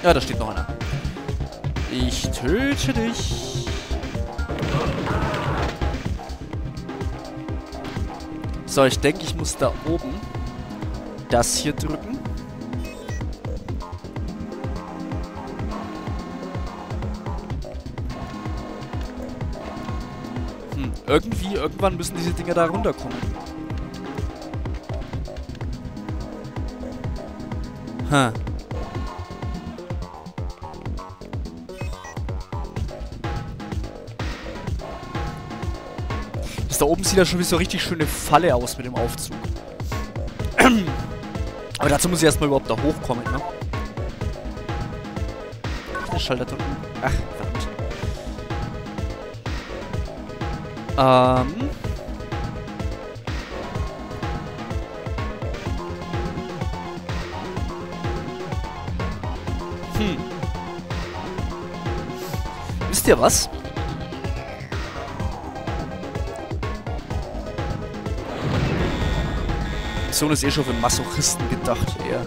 Ja, da steht noch einer. Ich töte dich. So, ich denke, ich muss da oben das hier drücken. Irgendwann müssen diese Dinger da runterkommen. Ha. Das da oben sieht ja schon wie so eine richtig schöne Falle aus mit dem Aufzug. Aber dazu muss ich erstmal überhaupt da hochkommen, ne? Den Schalter drücken. Ach, verdammt. Wisst ihr was? Die Mission ist eh schon für Masochisten gedacht, eher.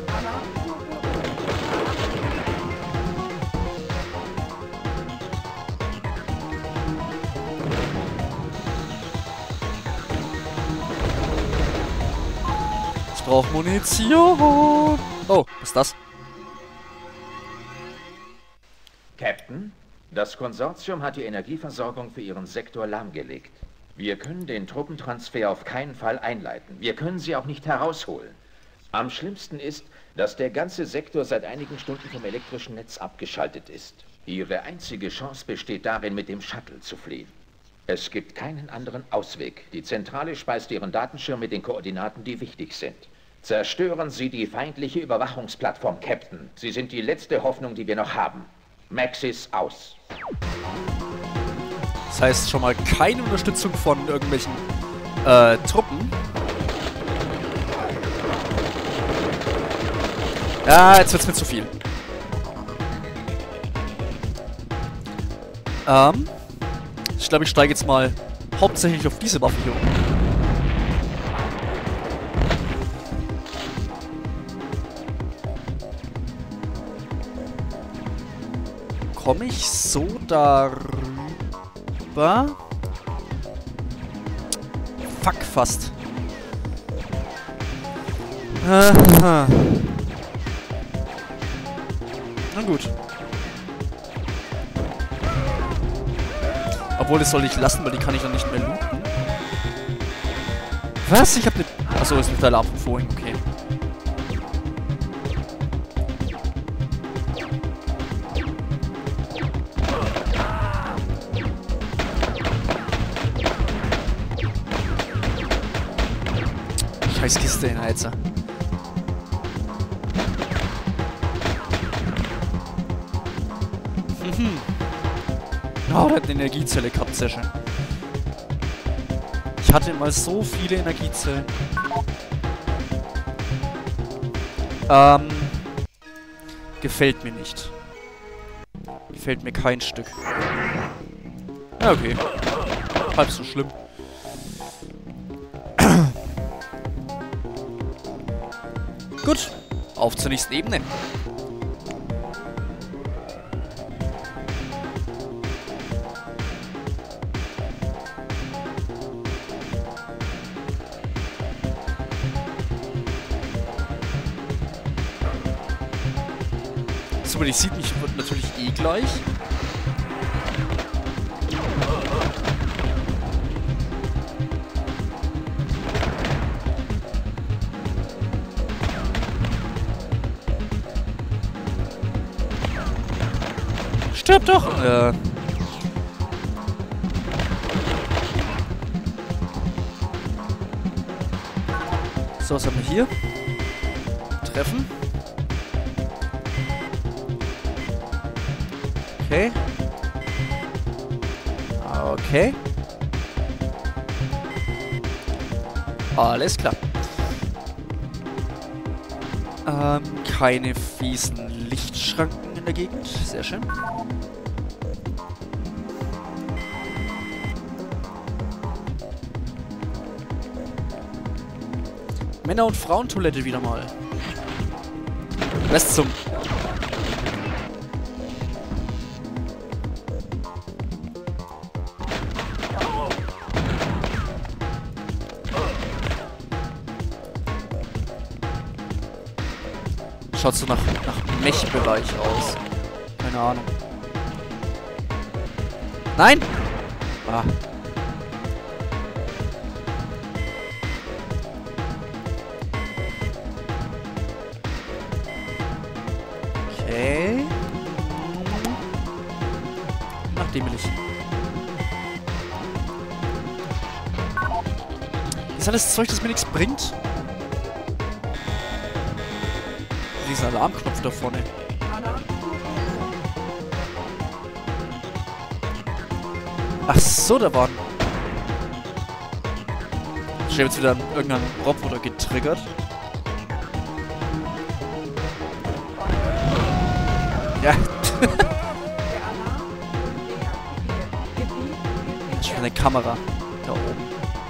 Ich brauche Munition. Oh, was ist das? Captain, das Konsortium hat die Energieversorgung für Ihren Sektor lahmgelegt. Wir können den Truppentransfer auf keinen Fall einleiten. Wir können sie auch nicht herausholen. Am schlimmsten ist, dass der ganze Sektor seit einigen Stunden vom elektrischen Netz abgeschaltet ist. Ihre einzige Chance besteht darin, mit dem Shuttle zu fliehen. Es gibt keinen anderen Ausweg. Die Zentrale speist Ihren Datenschirm mit den Koordinaten, die wichtig sind. Zerstören Sie die feindliche Überwachungsplattform, Captain. Sie sind die letzte Hoffnung, die wir noch haben. Maxis aus. Das heißt schon mal keine Unterstützung von irgendwelchen Truppen. Ja, jetzt wird's mir zu viel. Ich glaube, ich steige jetzt mal hauptsächlich auf diese Waffe hier um. Komme ich so darüber? Fuck, fast. Aha. Na gut. Obwohl, das soll ich lassen, weil die kann ich dann nicht mehr looten. Was? Ich hab ne... Achso, ist nicht der Alarm von vorhin, okay. Scheiß Kiste in Heizer. Oh, der hat eine Energiezelle gehabt, sehr schön. Ich hatte mal so viele Energiezellen. Gefällt mir nicht. Gefällt mir kein Stück. Ja, okay. Halb so schlimm. Gut, auf zur nächsten Ebene. So, aber die sieht mich natürlich eh gleich. Stirb doch! So, was haben wir hier? Treffen. Okay. Okay. Alles klar. Keine fiesen Lichtschranken in der Gegend. Sehr schön. Männer- und Frauentoilette wieder mal. Was zum... Schaut so nach Mech-Bereich aus. Keine Ahnung. Nein! Ah. Okay. Nach dem will ich. Das ist alles Zeug, das mir nichts bringt. Dieser Alarmknopf da vorne. Ach so, da waren. Ich habe jetzt wieder irgendeinen Roboter getriggert. Ja. Das ist schon eine Kamera. Da oben.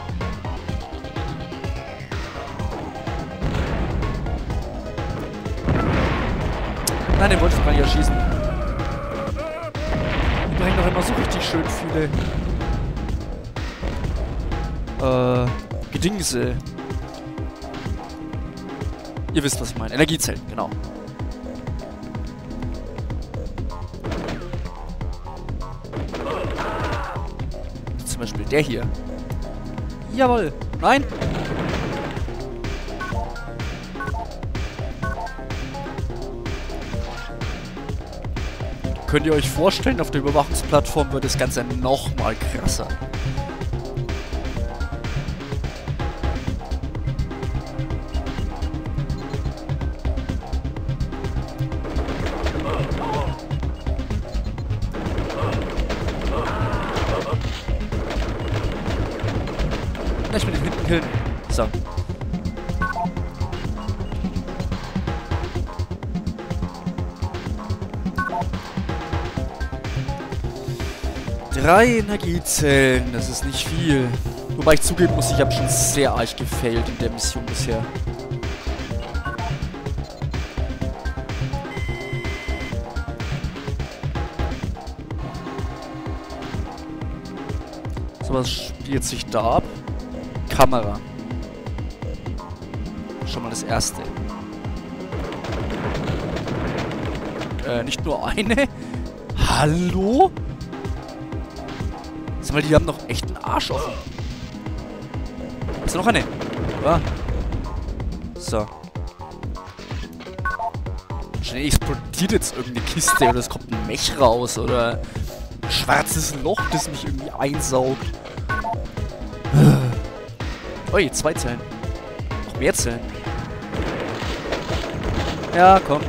Nein, den wollte ich gar nicht erschießen. Die bringen doch immer so richtig schön viele Gedingse. Ihr wisst, was ich meine. Energiezellen, genau. Zum Beispiel der hier. Jawohl. Nein. Könnt ihr euch vorstellen, auf der Überwachungsplattform wird das Ganze noch mal krasser. Na, ich will den hinten killen. So. Drei Energiezellen, das ist nicht viel. Wobei ich zugeben muss, ich habe schon sehr arg gefailt in der Mission bisher. So, was spielt sich da ab? Kamera. Schon mal das erste. Nicht nur eine. Hallo? Sag mal, die haben doch echt einen Arsch offen. Ist da noch eine? Ja. So. Schnell explodiert jetzt irgendeine Kiste oder es kommt ein Mech raus oder ein schwarzes Loch, das mich irgendwie einsaugt. Ui, 2 Zellen. Noch mehr Zellen. Ja, komm.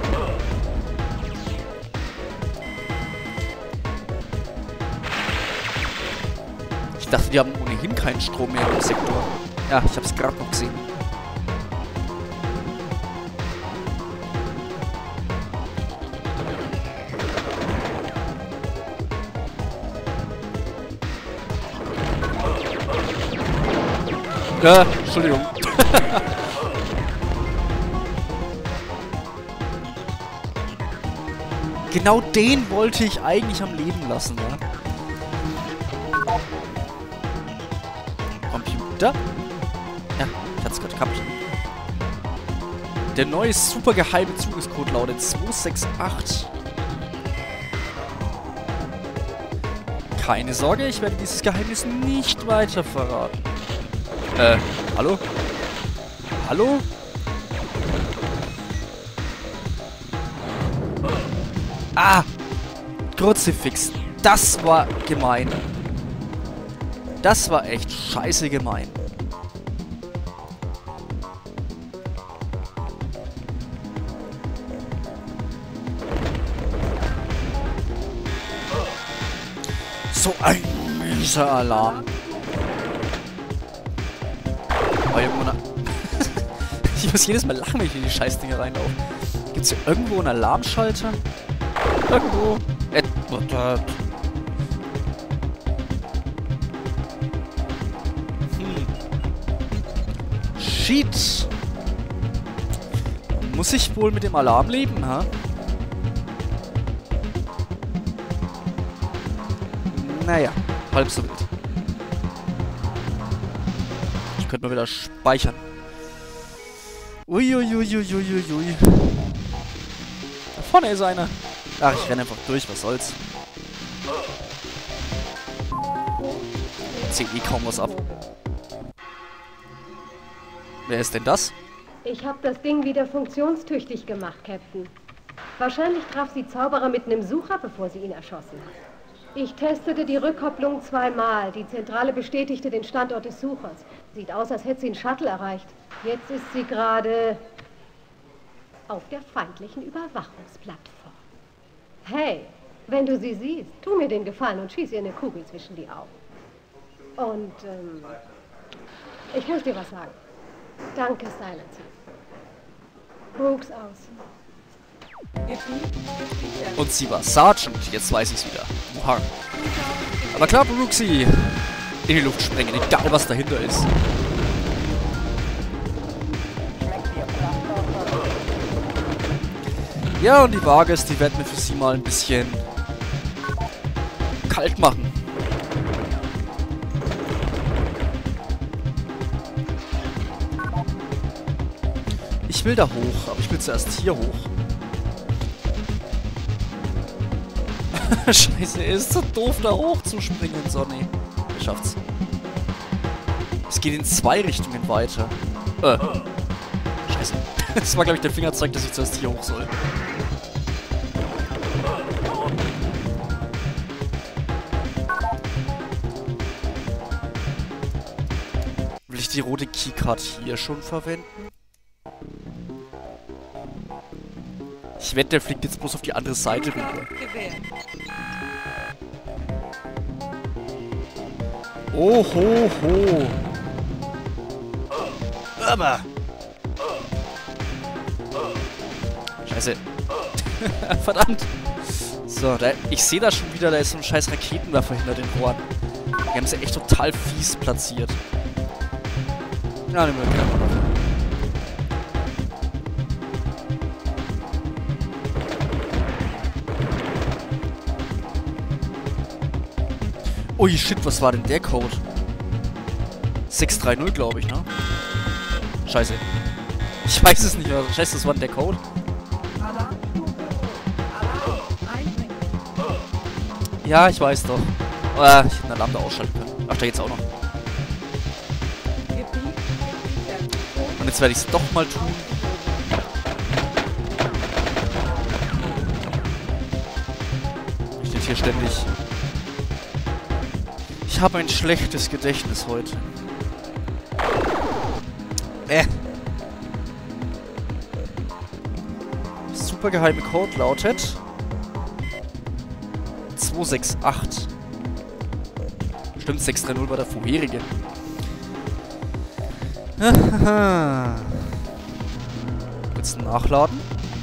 Ich dachte, die haben ohnehin keinen Strom mehr im Sektor. Ja, ich hab's gerade noch gesehen. Ja, Entschuldigung. Genau den wollte ich eigentlich am Leben lassen, ja. Computer? Ja, ich hatte es gerade gehabt. Der neue super geheime Zugangscode lautet 268. Keine Sorge, ich werde dieses Geheimnis nicht weiter verraten. Hallo? Hallo? Ah! Kruzifix. Das war gemein. Das war echt scheiße gemein. So ein mieser Alarm. Ich muss jedes Mal lachen, wenn ich in die Scheißdinger reinlaufe. Gibt's hier irgendwo einen Alarmschalter? Irgendwo? Shit. Muss ich wohl mit dem Alarm leben, ha? Naja, halb so wild. Ich könnte mal wieder speichern. Uiuiuiuiui. vorne ist einer. Ach, ich renne einfach durch, was soll's. Zieht eh kaum was ab. Wer ist denn das? Ich habe das Ding wieder funktionstüchtig gemacht, Captain. Wahrscheinlich traf sie Zauberer mitten im Sucher, bevor sie ihn erschossen hat. Ich testete die Rückkopplung zweimal. Die Zentrale bestätigte den Standort des Suchers. Sieht aus, als hätte sie einen Shuttle erreicht. Jetzt ist sie gerade auf der feindlichen Überwachungsplattform. Hey, wenn du sie siehst, tu mir den Gefallen und schieß ihr eine Kugel zwischen die Augen. Und, ich muss dir was sagen. Danke, Silency. Brooks aus. Und sie war Sergeant. Jetzt weiß ich's wieder. Wuhan. Aber klar, Brooksy. In die Luft sprengen, egal was dahinter ist. Ja, und die Vargas, die werden wir für sie mal ein bisschen kalt machen. Ich will da hoch, aber ich will zuerst hier hoch. Scheiße, er ist so doof, da hochzuspringen, Sonny. Er schafft's. Es geht in zwei Richtungen weiter. Scheiße. Das war, glaube ich, der Fingerzeig, dass ich zuerst hier hoch soll. Will ich die rote Keycard hier schon verwenden? Ich wette, der fliegt jetzt bloß auf die andere Seite rüber. Oh, ho, ho. Aber. Scheiße. Verdammt. So, ich sehe da schon wieder, da ist so ein scheiß Raketenwerfer hinter den Rohren. Die haben sie echt total fies platziert. Ja, nehmen wir wieder. Ui, shit, was war denn der Code? 630, glaube ich, ne? Scheiße. Ich weiß es nicht mehr. Scheiße, das war denn der Code? Ja, ich weiß doch. Ich hätte einen Alarm da ausschalten können. Ach, da geht's auch noch. Und jetzt werde ich es doch mal tun. Steht hier ständig. Ich habe ein schlechtes Gedächtnis heute. Super geheime Code lautet 268. Stimmt, 630 war der vorherige. Jetzt nachladen.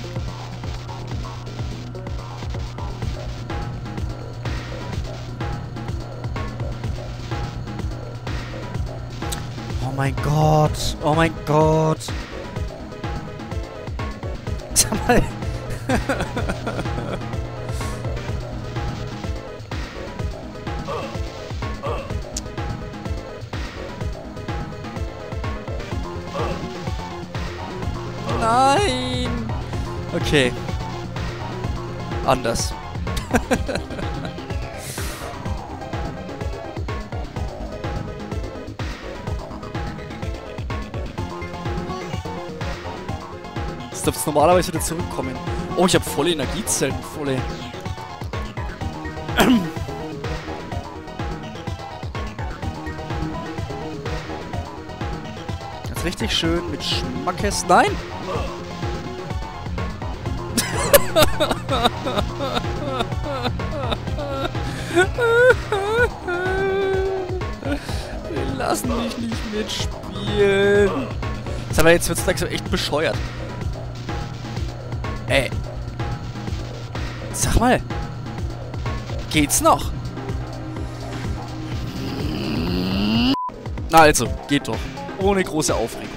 Oh mein Gott. Oh mein Gott. Sag mal. Nein. Okay. Anders. Jetzt darf es normalerweise wieder zurückkommen. Oh, ich habe volle Energiezellen. Volle. Jetzt richtig schön mit Schmackes. Nein! Wir lassen mich nicht mitspielen. Sag mal, jetzt wird's gleich so echt bescheuert. Ey. Sag mal. Geht's noch? Na also, geht doch. Ohne große Aufregung.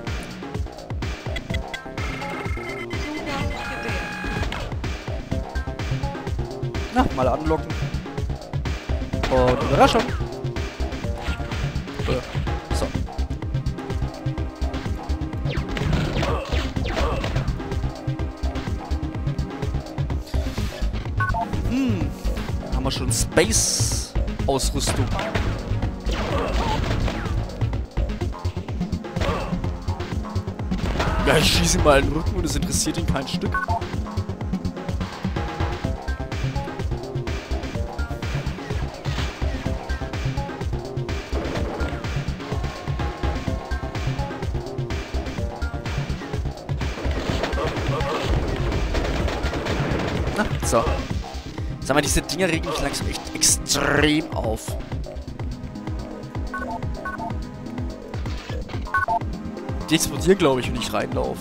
Na, mal anlocken. Und Überraschung. So. schon Space-Ausrüstung. Ja, ich schieße ihm mal in den Rücken und es interessiert ihn kein Stück. Na, so. Sag mal, diese Dinger regen mich langsam echt extrem auf. Die explodieren, glaube ich, wenn ich reinlaufe.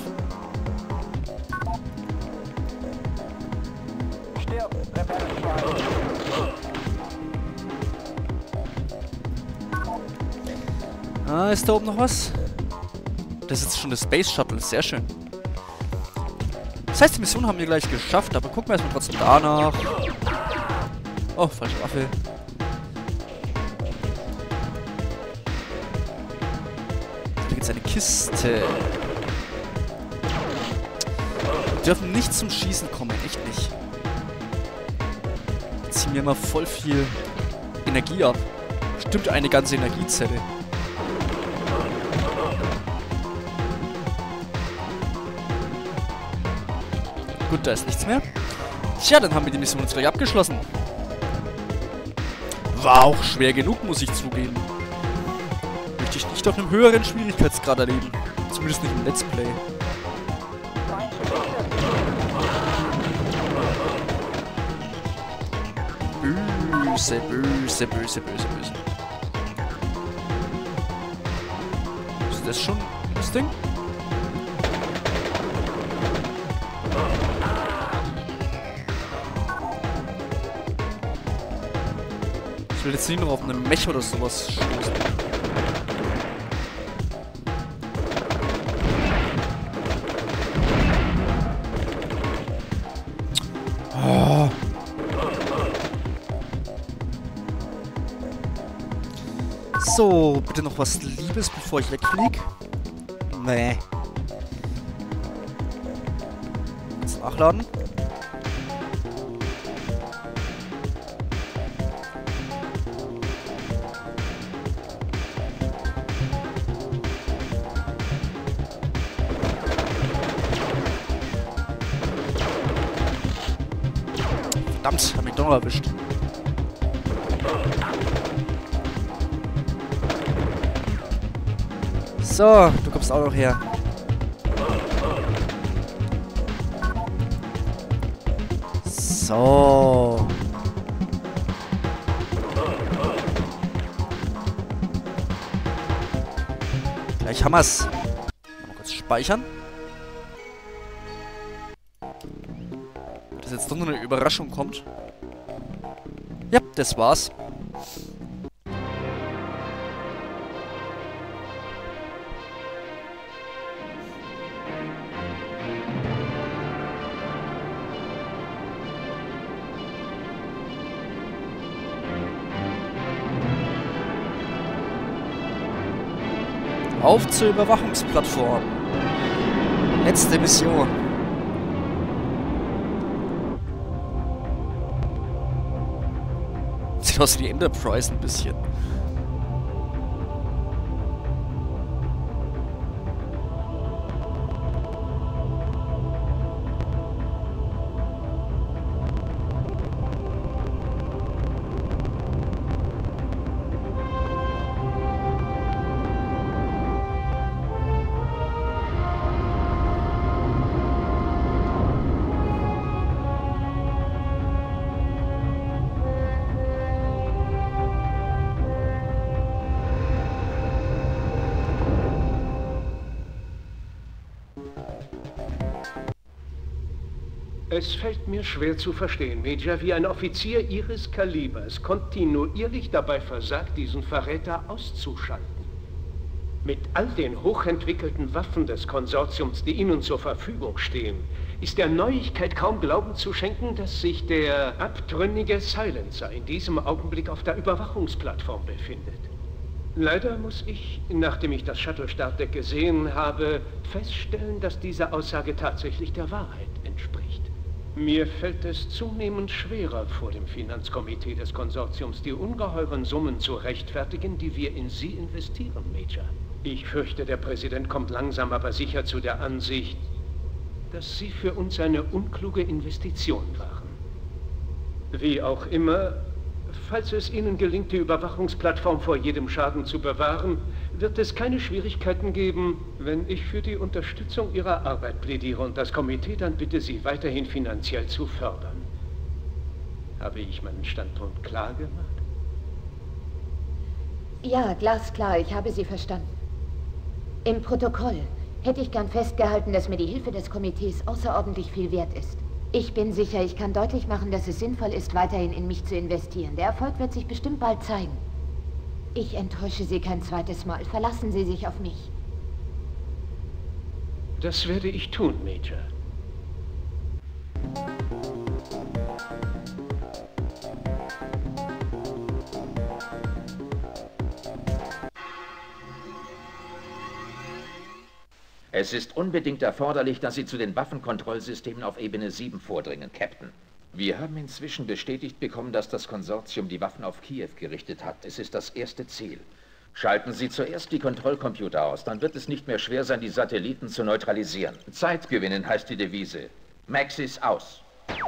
Ah, ist da oben noch was? Das ist jetzt schon das Space Shuttle, sehr schön. Das heißt, die Mission haben wir gleich geschafft, aber gucken wir erstmal trotzdem danach. Oh, falsche Waffe. Da gibt es eine Kiste. Wir dürfen nicht zum Schießen kommen, echt nicht. Die ziehen mir immer voll viel Energie ab. Stimmt, eine ganze Energiezelle. Gut, da ist nichts mehr. Tja, dann haben wir die Mission jetzt gleich abgeschlossen. War auch schwer genug, muss ich zugeben. Möchte ich nicht auf einem höheren Schwierigkeitsgrad erleben. Zumindest nicht im Let's Play. Böse, böse, böse, böse, böse. Ist das schon das Ding? Ich will jetzt nicht noch auf eine Mech oder sowas stoßen. Oh. So, bitte noch was Liebes, bevor ich wegfliege. Nee. Jetzt nachladen. Verdammt, hab mich doch noch erwischt. So, du kommst auch noch her. So. Gleich haben wir's. Mal kurz speichern. Dass jetzt doch noch eine Überraschung kommt. Ja, das war's. Auf zur Überwachungsplattform. Letzte Mission. Sieht aus wie die Enterprise ein bisschen. Es fällt mir schwer zu verstehen, Major, wie ein Offizier Ihres Kalibers kontinuierlich dabei versagt, diesen Verräter auszuschalten. Mit all den hochentwickelten Waffen des Konsortiums, die Ihnen zur Verfügung stehen, ist der Neuigkeit kaum Glauben zu schenken, dass sich der abtrünnige Silencer in diesem Augenblick auf der Überwachungsplattform befindet. Leider muss ich, nachdem ich das Shuttle-Startdeck gesehen habe, feststellen, dass diese Aussage tatsächlich der Wahrheit entspricht. Mir fällt es zunehmend schwerer, vor dem Finanzkomitee des Konsortiums die ungeheuren Summen zu rechtfertigen, die wir in Sie investieren, Major. Ich fürchte, der Präsident kommt langsam aber sicher zu der Ansicht, dass Sie für uns eine unkluge Investition waren. Wie auch immer, falls es Ihnen gelingt, die Überwachungsplattform vor jedem Schaden zu bewahren, wird es keine Schwierigkeiten geben, wenn ich für die Unterstützung Ihrer Arbeit plädiere und das Komitee dann bitte, Sie weiterhin finanziell zu fördern. Habe ich meinen Standpunkt klar gemacht? Ja, glasklar, ich habe Sie verstanden. Im Protokoll hätte ich gern festgehalten, dass mir die Hilfe des Komitees außerordentlich viel wert ist. Ich bin sicher, ich kann deutlich machen, dass es sinnvoll ist, weiterhin in mich zu investieren. Der Erfolg wird sich bestimmt bald zeigen. Ich enttäusche Sie kein zweites Mal. Verlassen Sie sich auf mich. Das werde ich tun, Major. Es ist unbedingt erforderlich, dass Sie zu den Waffenkontrollsystemen auf Ebene 7 vordringen, Captain. Wir haben inzwischen bestätigt bekommen, dass das Konsortium die Waffen auf Kiew gerichtet hat. Es ist das erste Ziel. Schalten Sie zuerst die Kontrollcomputer aus, dann wird es nicht mehr schwer sein, die Satelliten zu neutralisieren. Zeit gewinnen heißt die Devise. Maxis aus.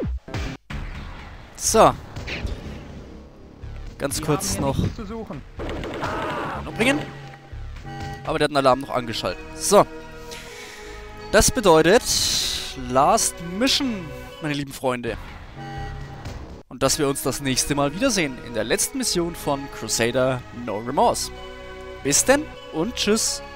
So. Ganz kurz noch bringen. Aber der hat den Alarm noch angeschaltet. So. Das bedeutet Last Mission, meine lieben Freunde. Und dass wir uns das nächste Mal wiedersehen in der letzten Mission von Crusader No Remorse. Bis denn und tschüss.